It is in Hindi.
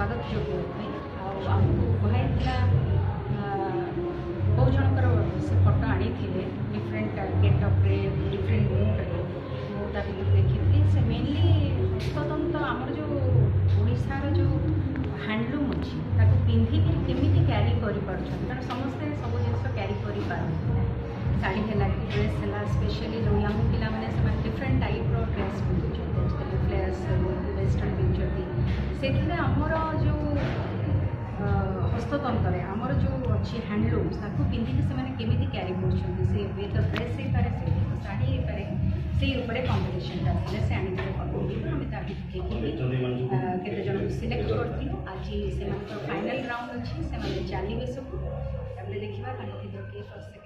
स्वागत जोड़ाई आमको कहला बहुत जनकर से फटो आनी डिफरेंट गेटअप्रे डिफरेंट मुड्रे मुझा देखी से मेनली स्वतंत्र आमर जो ओडार जो हैंडलूम अच्छी पिंधिक केमी क्यारी कारण समस्ते सब जिन क्यारी कर शाढ़ी है कि ड्रेस है स्पेशली जो यंग पिला मैंने डिफरेंट टाइप ड्रेस पिंधुंट फ्लेयर्स वेस्टर्न पिंधुंट से आमर जो हस्ततंत्र आमर जो अच्छी हैंडलूम्स पिंधिक से केमी क्यारी कर ड्रेस हो पाए से शाढ़ी हो पाए से कंपिटिशन से आने केते जन सिलेक्ट करूँ आज से फाइनल राउंड अच्छी से चलिए सब देखा किए फर्स्ट